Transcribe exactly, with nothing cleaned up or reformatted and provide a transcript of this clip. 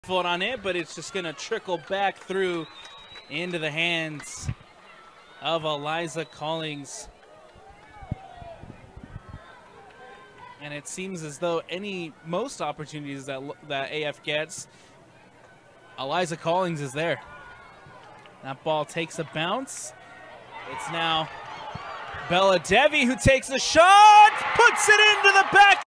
foot on it, but it's just going to trickle back through into the hands of Eliza Collings. And it seems as though any most opportunities that that A F gets, Eliza Collings is there. That ball takes a bounce. It's now Bella Devi who takes a shot, puts it into the back.